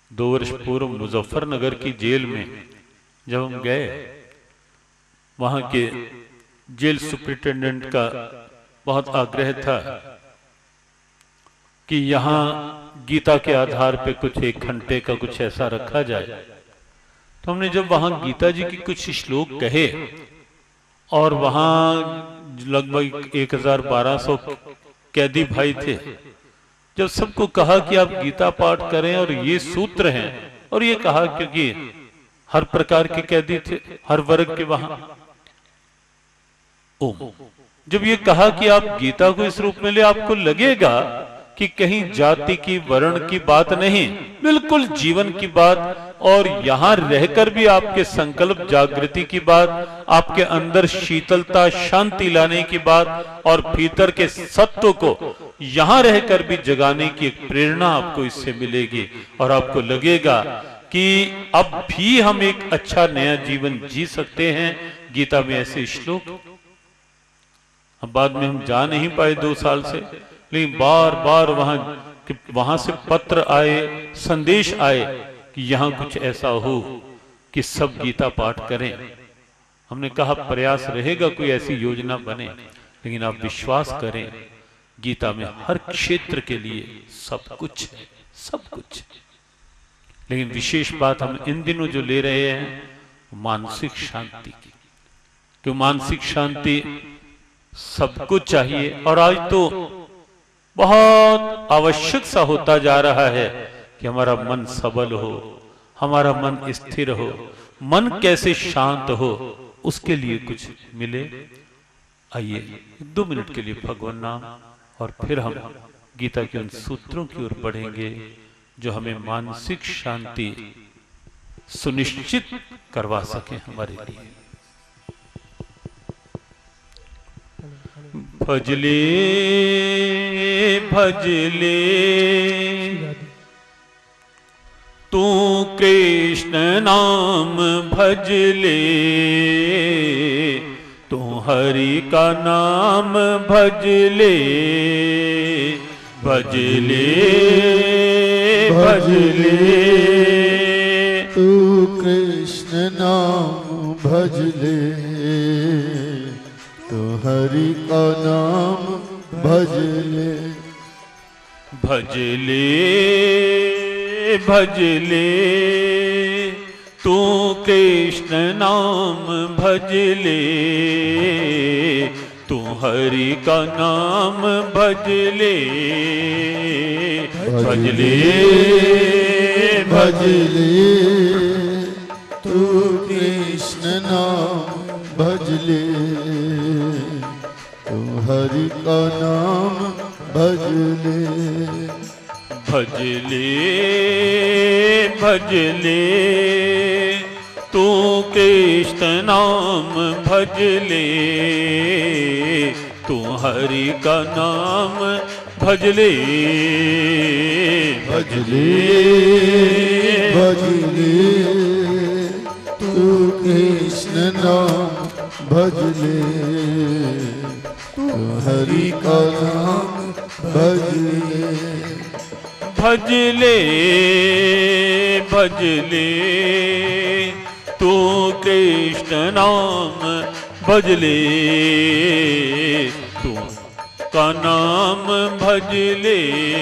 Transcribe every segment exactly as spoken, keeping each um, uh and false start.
दो वर्ष पूर्व मुजफ्फरनगर की जेल में जब हम गए, वहां के जेल सुपरिटेंडेंट का बहुत आग्रह था कि यहाँ गीता के आधार पे कुछ एक घंटे का कुछ ऐसा रखा जाए। तो हमने जब वहां गीता जी की कुछ श्लोक कहे और वहां लगभग एक हजार बारह सौ कैदी भाई थे, जब सबको कहा कि आप गीता पाठ करें और ये सूत्र हैं, और ये कहा क्योंकि हर प्रकार के कैदी थे, हर वर्ग के वहां, ओम जब ये कहा कि आप गीता को इस रूप में ले, आपको लगेगा कि कहीं जाति की वर्ण की बात नहीं, बिल्कुल जीवन की बात, और यहां रहकर भी आपके संकल्प जागृति की बात, आपके अंदर शीतलता शांति लाने की बात, और भीतर के सत्व को यहां रहकर भी जगाने की एक प्रेरणा आपको इससे मिलेगी। और आपको लगेगा कि अब भी हम एक अच्छा नया जीवन जी सकते हैं। गीता में ऐसे श्लोक, अब बाद में हम जा नहीं पाए दो साल से, लेकिन बार बार वहां वहां से पत्र आए, संदेश आए कि यहां कुछ ऐसा हो कि सब गीता पाठ करें। हमने कहा प्रयास रहेगा कोई ऐसी योजना बने, लेकिन आप विश्वास करें गीता में हर क्षेत्र के लिए सब कुछ है, सब कुछ। लेकिन विशेष बात हम इन दिनों जो ले रहे हैं मानसिक शांति की, क्यों मानसिक शांति सबको चाहिए, और आज तो बहुत आवश्यक सा होता जा रहा है कि हमारा मन सबल हो, हमारा मन स्थिर हो। मन कैसे शांत हो, उसके लिए कुछ मिले। आइए दो मिनट के लिए भगवान नाम, और फिर हम गीता के उन सूत्रों की ओर बढ़ेंगे जो हमें मानसिक शांति सुनिश्चित करवा सके हमारे लिए। भजले भजले तू कृष्ण नाम भजले, तू हरि का नाम भजले, भजले भजले तू कृष्ण नाम भजले, तो हरि का नाम भजले, भजले भजले तू कृष्ण नाम भजले, तू हरि का नाम भजले, भजले भजले तू कृष्ण नाम भजले, तू हरि का नाम भजले, भजले भजले तू कृष्ण नाम भजले, तू हरि का नाम भजले, भजले भजले तू कृष्ण नाम भजले, तू हरि का नाम भजले, भजले भजले तू कृष्ण नाम भजले, तू का नाम भजले,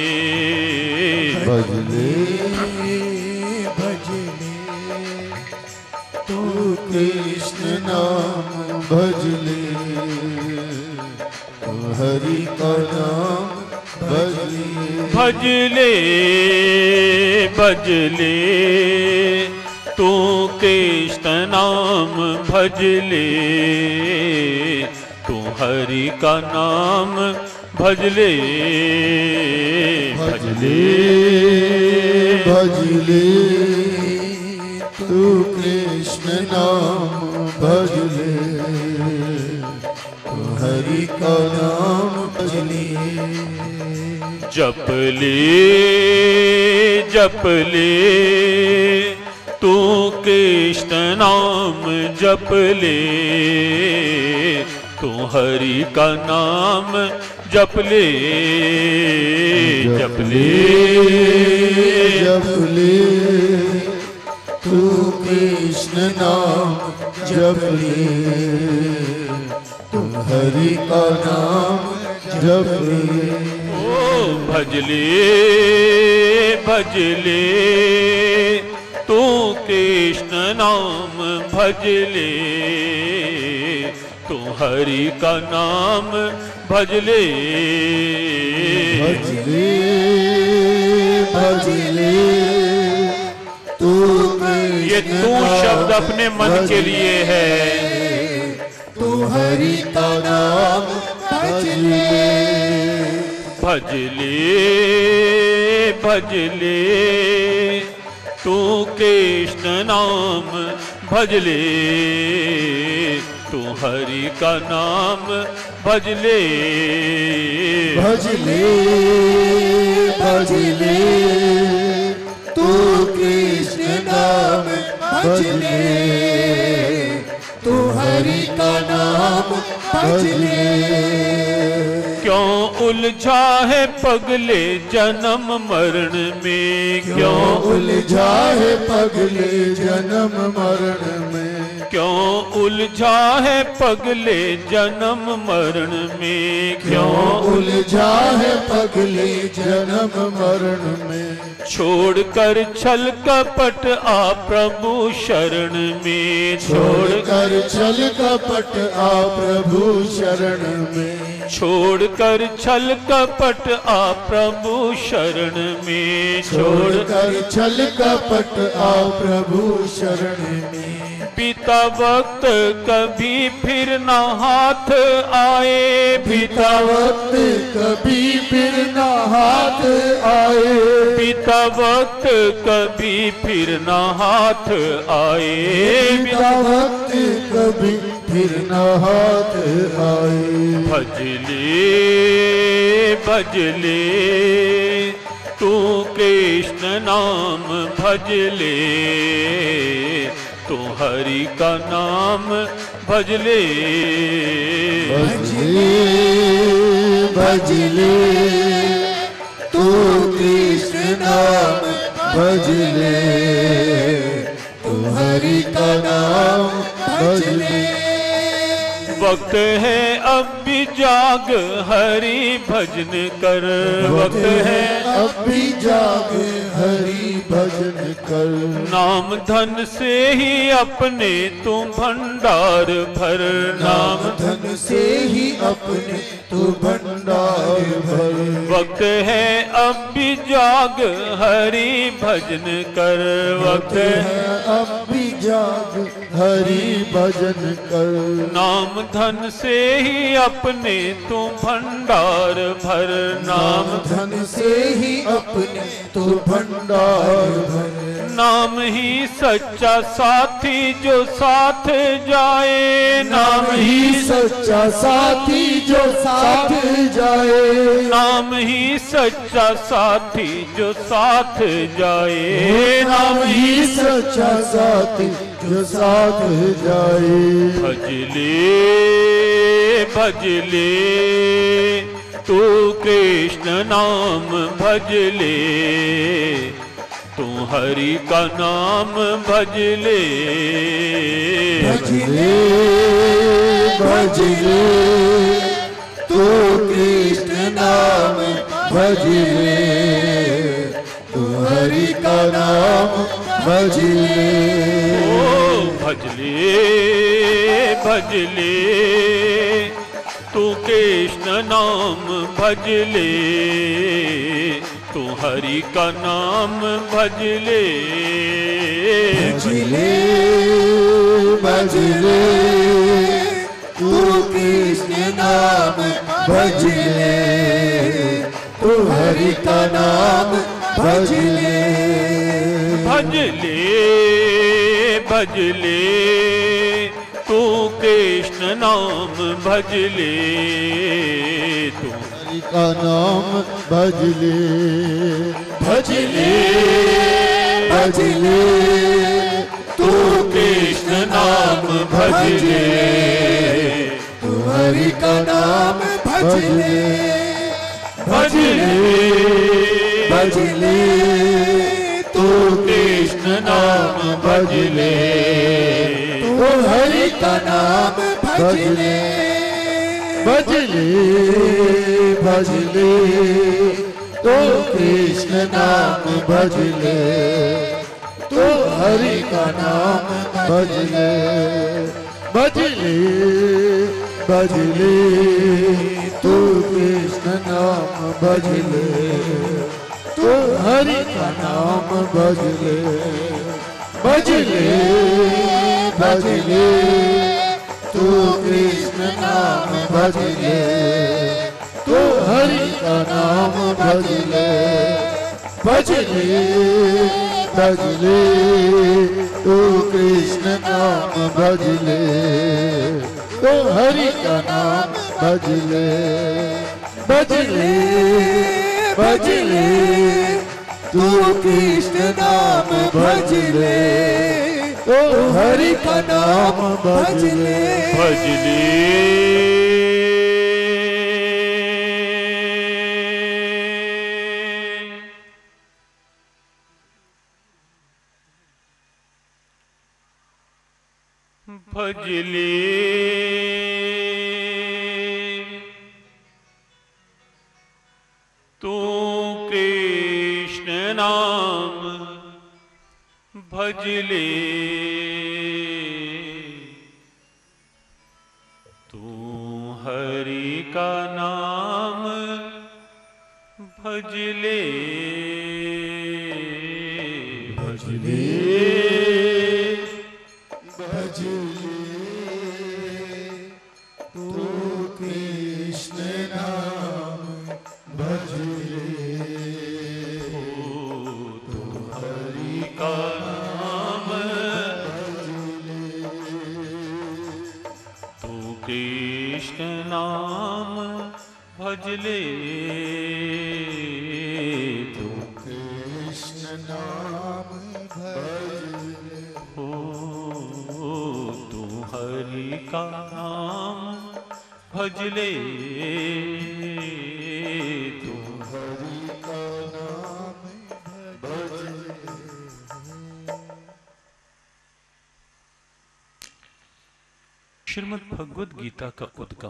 भजले भजले तू कृष्ण नाम भजले, तू हरि का नाम भजले, भजले भजले तू कृष्ण नाम भजले, तू हरि का नाम भजले, भजले भजले तू कृष्ण नाम भजले, तू हरि का नाम भजले, जप ले जप ले तू कृष्ण नाम जप ले, तू हरि का नाम जप ले, जप ले जप ले जप ले, तू हरि का नाम जप ले। ओ भजले भजले तू कृष्ण नाम भजले, तू हरि का नाम भजले। भजले भजले तू ये तू शब्द अपने मन के लिए है। तू हरि का नाम भजले, भजले भजले तू कृष्ण नाम भजले, तू हरि का नाम भजले। भजले भजले तू कृष्ण नाम भजले, तू हरि का नाम भजले। क्यों उलझा है पगले जन्म मरण में, क्यों उलझा है पगले जन्म मरण में, क्यों उलझा है पगले जन्म मरण में, क्यों उलझा है पगले जन्म मरण में। छोड़कर छल कपट आ प्रभु शरण में, छोड़कर छल कपट आ प्रभु शरण में, छोड़कर छल कपट आ प्रभु शरण में, छोड़कर छल कपट आ प्रभु शरण में। पिता वक्त कभी फिर न हाथ आए, पिता वक्त कभी फिर न हाथ आए, पिता वक्त कभी फिर न हाथ आए, पिता वक्त कभी फिर न हाथ आए। भजले भजले तू कृष्ण नाम भजले, तू हरि का नाम भजले। भजले भजले तू कृष्ण नाम भजले, तू हरि का नाम भजले। वक्त है अब भी जाग हरि भजन कर, वक्त है अब भी जाग हरि भजन कर। नाम धन से ही अपने तू भंडार भर, नाम धन से ही अपने तू भंडार भर। वक्त है अब भी जाग हरि भजन कर, वक्त है अब भी जाग हरि भजन कर। नाम धन से ही अपने तू भंडार भर, नाम धन से ही अपने तू भंडार भर। नाम ही सच्चा साथी जो साथ जाए, नाम ही सच्चा साथी जो साथ जाए, नाम ही सच्चा साथी जो साथ जाए, नाम ही सच्चा साथी जो साथ जाए। भजले भजले तू कृष्ण नाम भजले, तू हरि का नाम भजले। भजले भजले तू कृष्ण नाम भजले, तू हरि का नाम भजले। ओ भजले भजले तू कृष्ण नाम भजले, तू हरि का नाम भजले। भजले भजले तू कृष्ण नाम भजले, तू हरि का नाम भजले। भजले भजले तू कृष्ण नाम भजले, तू हरि का नाम भजले। भजले भजले तू कृष्ण नाम भजले, तू हरि का नाम भजले। भजले भजले तू कृष्ण नाम भजले, तू तो हरि का नाम भज ले, भज ले, भज ले, तो कृष्ण नाम भज ले, तो हरि का नाम भज ले, भज ले, भज ले, तो कृष्ण नाम भज ले, तो हरि का नाम भज ले, भज ले, भज ले, तो कृष्ण नाम भज ले, तो हरि का नाम भज ले, भज ले, भज ले, तो कृष्ण नाम भज ले, तो हरि का नाम भज ले, भज ले, भज ले, तो कृष्ण नाम भज ले, तो हरि का नाम भज ले, भज ले। भज ले तू कृष्ण नाम भज ले, तू हरि का नाम भज ले, भज ले, भज ले, तो कृष्ण नाम भज ले, तो हरि का नाम भज ले, तो कृष्ण नाम भज ले, तो कृष्ण नाम भज ले, हो तू हरि का नाम भज ले, तू हरि का नाम भज ले। श्रीमद् भगवद गीता का उद्गम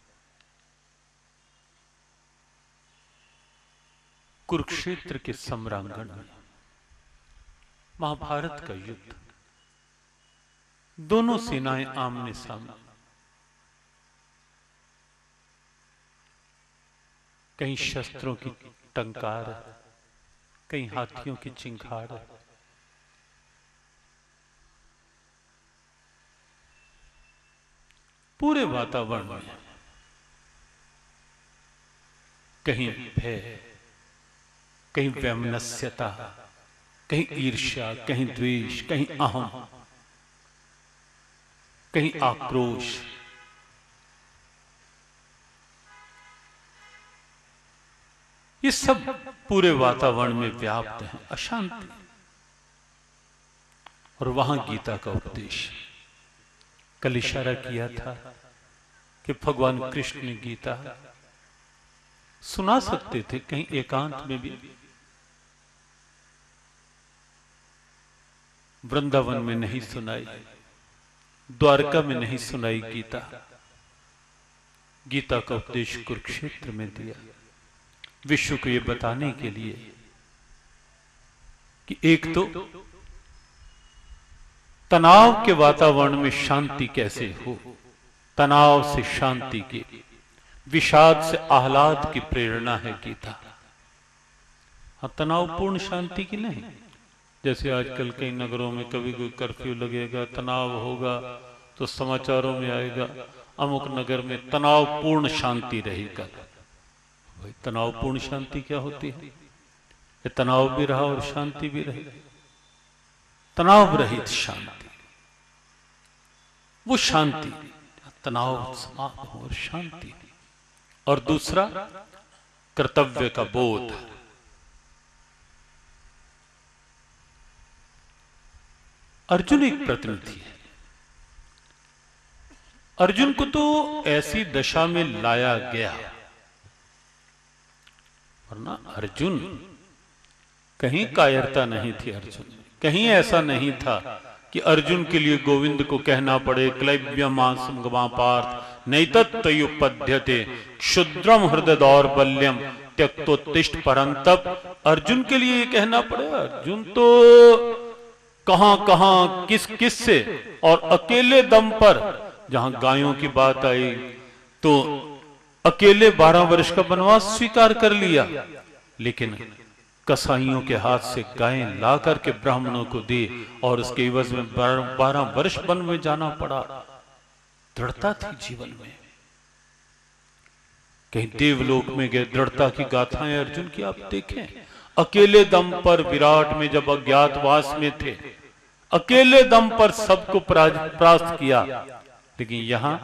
कुरुक्षेत्र के सम्रांगण में, महाभारत का युद्ध, दोनों सेनाएं आमने सामने, कहीं शस्त्रों की टंकार, कहीं हाथियों की चिंगार, पूरे वातावरण में कहीं भय, कहीं वैमनस्यता, कहीं ईर्ष्या, कहीं द्वेष, कहीं अहम, कहीं आक्रोश, ये सब पूरे वातावरण में व्याप्त है, अशांति। और वहां गीता का उपदेश, कल इशारा किया था कि भगवान कृष्ण ने गीता सुना सकते थे कहीं एकांत में भी, वृंदावन में नहीं सुनाई, द्वारका में नहीं सुनाई गीता। गीता का उपदेश कुरुक्षेत्र में दिया, विश्व को यह बताने के लिए कि एक तो तनाव के वातावरण में शांति कैसे हो, तनाव से शांति की, विषाद से आह्लाद की प्रेरणा है गीता। हाँ, तनावपूर्ण शांति की नहीं। जैसे आजकल कई नगरों में कभी कोई कर्फ्यू लगेगा, तनाव होगा तो समाचारों में आएगा अमुक नगर में तनावपूर्ण शांति रहेगा। भाई, तनावपूर्ण शांति क्या होती है? ये तनाव भी रहा और शांति भी रही, तनाव रहित शांति, वो शांति, तनाव समाप्त हो और शांति। और दूसरा, कर्तव्य का बोध। अर्जुन एक प्रतिनिधि है। अर्जुन को तो ऐसी दशा में लाया गया, वरना अर्जुन कहीं कायरता नहीं थी। अर्जुन कहीं ऐसा नहीं था कि अर्जुन के लिए गोविंद को कहना पड़े क्लैब्यमासं गमापार्थ नैतत्तयुपद्यते क्षुद्रम हृदय दौर्बल्यम त्यक्तोत्तिष्ठ परंतप। अर्जुन के लिए ये कहना पड़े। अर्जुन तो कहां कहां किस किस से, और अकेले दम पर, जहां गायों की बात आई तो अकेले बारह वर्ष का वनवास स्वीकार कर लिया, लेकिन कसाईयों के हाथ से गायें ला करके ब्राह्मणों को दी और उसके एवज में बारह वर्ष वन में जाना पड़ा। दृढ़ता थी जीवन में। कहीं देवलोक में गए, दृढ़ता की गाथाएं अर्जुन की आप देखें। अकेले दम पर विराट में जब अज्ञातवास में थे, अकेले दम पर सबको परास्त किया, लेकिन यहां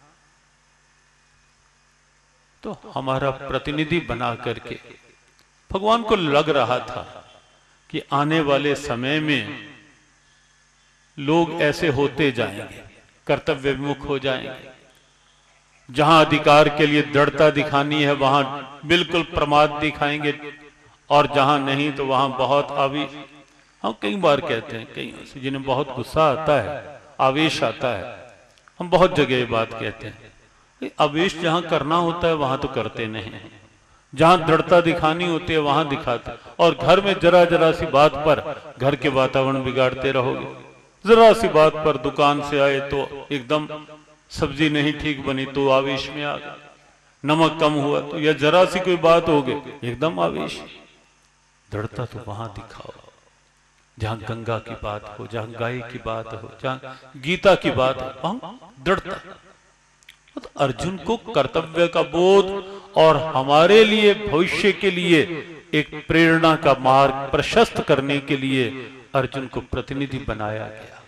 तो हमारा प्रतिनिधि बना करके भगवान को लग रहा था कि आने वाले समय में लोग ऐसे होते जाएंगे, कर्तव्य विमुख हो जाएंगे। जहां अधिकार के लिए दृढ़ता दिखानी है वहां बिल्कुल प्रमाद दिखाएंगे, और जहां नहीं तो वहां बहुत आवेश। हम कई बार कहते हैं, कई जिन्हें बहुत गुस्सा आता है, आवेश आता है, हम बहुत जगह ये बात कहते हैं, आवेश जहां करना होता है वहां तो करते नहीं, जहां दृढ़ता दिखानी होती है वहां दिखाते, और घर में जरा जरा सी बात पर घर के वातावरण बिगाड़ते रहोगे। जरा सी बात पर दुकान से आए तो एकदम सब्जी नहीं ठीक बनी तो आवेश में आ गए, नमक कम हुआ तो, या जरा सी कोई बात हो गई एकदम आवेश। दृढ़ता तो वहां दिखाओ जहां गंगा की बात हो, जहां गाय की बात हो, जहां गीता की बात हो, वहां दृढ़ता। तो अर्जुन को कर्तव्य का बोध और हमारे लिए भविष्य के लिए एक प्रेरणा का मार्ग प्रशस्त करने के लिए अर्जुन को प्रतिनिधि बनाया गया।